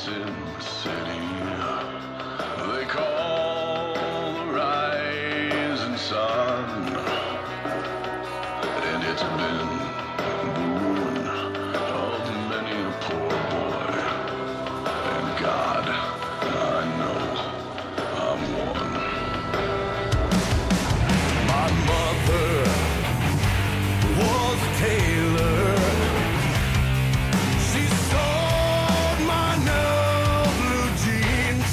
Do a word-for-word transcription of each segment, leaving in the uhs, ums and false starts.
Sin City, they call the rising sun, and it's been boon of many a poor boy, and God, I know I'm one. My mother was a tailor. She sold my new blue jeans.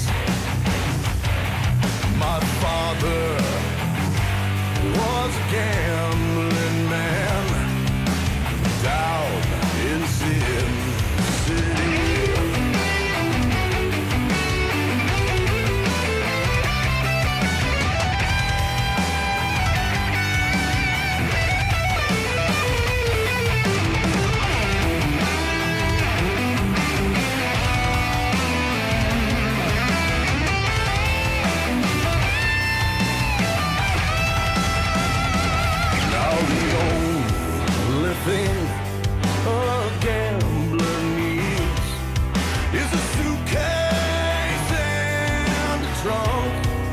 My father was a gambling man down in Sin City. Thing a gambler needs is a suitcase and a trunk,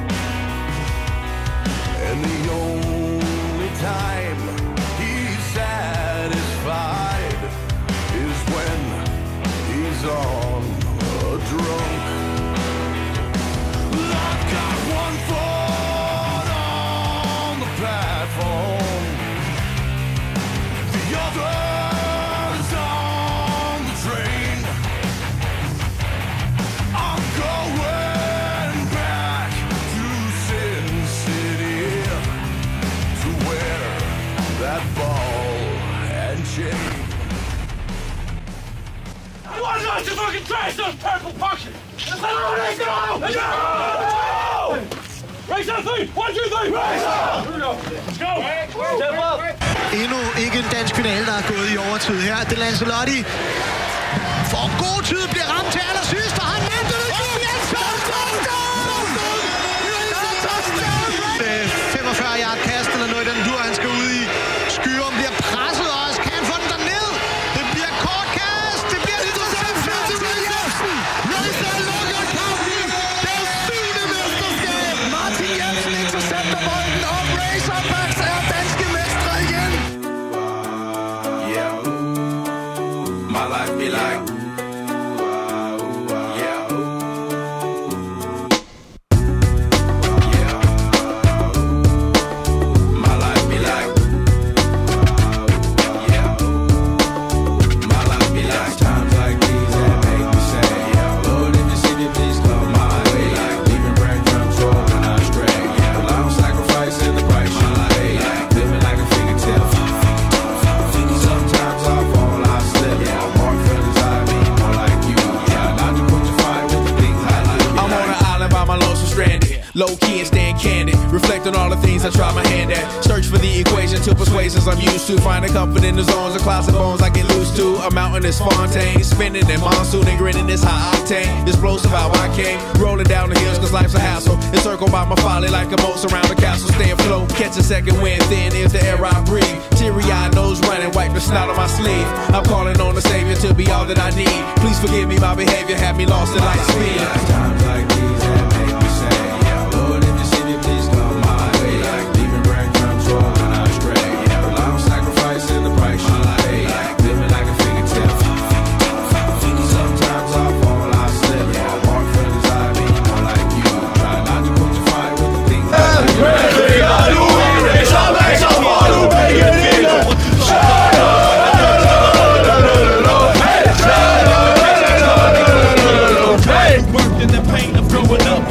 and the only time he's satisfied is when he's on a drunk. I've got one foot on the platform, the others on the train. I'm going back to Sin City to wear that ball and chain. I want us to fucking trash those purple punks! Let's go! Let's go! Race on three! One, two, three! Race on! Here we go! Let's go! Step up! Endnu ikke en dansk finale, der er gået i overtid her. Det Lancelotti for en god tid bliver ramt til allersidst, og han venter det. Og Jensen! femogfyrre yard kast eller noget i den dur, han skal ud i. Skyrum bliver presset også. Kan han få den derned? Det bliver kort kast. Det bliver interception til Jensen. Racer lukker kampen. Det er syvende mesterskab. Martin Jensen intercepter bolden, og Razorbacks er danske mestre igen. My life be like, yeah, yeah. My life be like, yeah. My life be like times like these that make me say, yeah. Lord, if you see me, please come my way. Like leaving brand control when I stray. Yeah, well, I'm sacrificing the price. My life, like living like a fingertip. Sometimes I fall, I slip. Yeah. Low key and staying candid, reflect on all the things I try my hand at. Search for the equation to persuasions I'm used to. Finding comfort in the zones of clouds and bones I get loose to. A mountain is Fontaine, spinning in monsoon and grinning this high octane. Explosive how I came, rolling down the hills cause life's a hassle. Encircled by my folly like a moat around the castle. Stay afloat, catch a second wind, thin is the air I breathe. Teary-eyed nose running, wipe the snot on my sleeve. I'm calling on the Savior to be all that I need. Please forgive me, my behavior had me lost in light speed. Times like these that make me say, Lord, if you see me, please come my way. Like leaving brand control when I stray. Yeah, well, I'm sacrificing the price you pay. Like living like a fingertip. Sometimes I fall, I slip. Yeah, I walk for desire, be more like you. Try not to put your fire with the things that I do. Worked in the pain of growing up.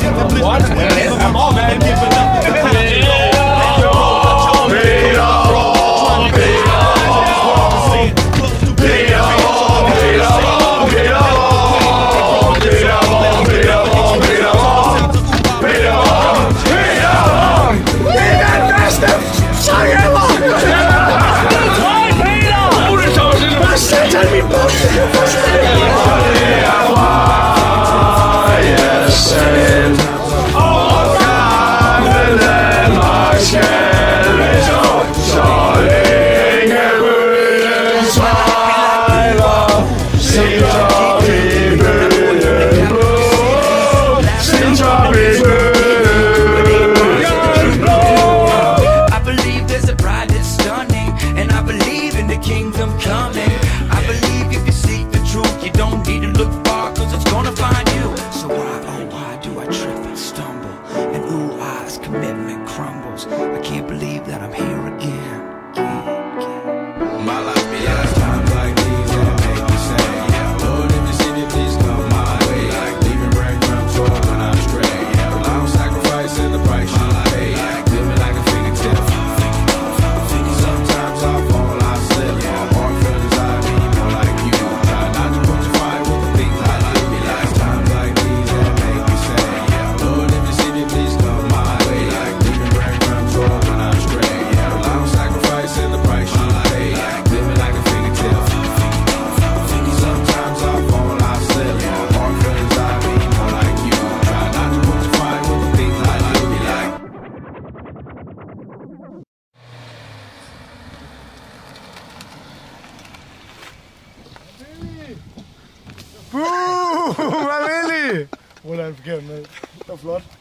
kingdom coming. I believe if you seek the truth, you don't need to look far, cause it's gonna find you. So why, oh why do I trip and stumble? And ooh, eyes, commitment crumbles. I can't believe that I'm here again. My life be like times like these that make me say, yeah, Lord, if you see me, please come my way. Like leaving breadcrumbs for when I stray. Yeah, well, I'm sacrificing the price you pay. Like living like a fingertip. Sometimes I fall, I slip. Yeah, more feelings I need, more like you. Try not to put your fire with the things I do. Be like times like these that make me say, yeah, Lord, if you see me, please come my way. Like leaving breadcrumbs for when I stray. Yeah, well, I'm sacrificing the price you pay. Like living like a fingertip. Sometimes I fall, I slip. Yeah, more feelings I need, more like you. Try not to put your fire with the things I do. Be like. Buh! Hvad vil I? Hvor er han forkert med? Det var flot.